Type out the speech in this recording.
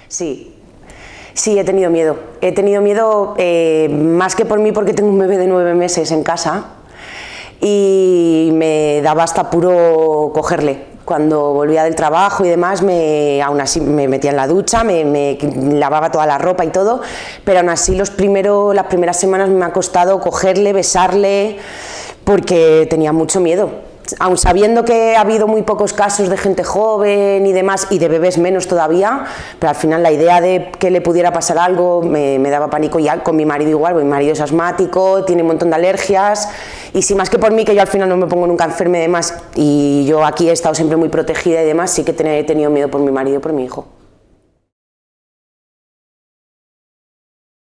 Sí, sí, he tenido miedo. He tenido miedo más que por mí, porque tengo un bebé de 9 meses en casa y me daba hasta apuro cogerle. Cuando volvía del trabajo y demás, aún así me metía en la ducha, me lavaba toda la ropa y todo, pero aún así las primeras semanas me ha costado cogerle, besarle, porque tenía mucho miedo. Aun sabiendo que ha habido muy pocos casos de gente joven y demás, y de bebés menos todavía, pero al final la idea de que le pudiera pasar algo me daba pánico. Ya con mi marido igual, mi marido es asmático, tiene un montón de alergias, y sí, más que por mí, que yo al final no me pongo nunca enferma y demás, y yo aquí he estado siempre muy protegida y demás, sí que he tenido miedo por mi marido y por mi hijo.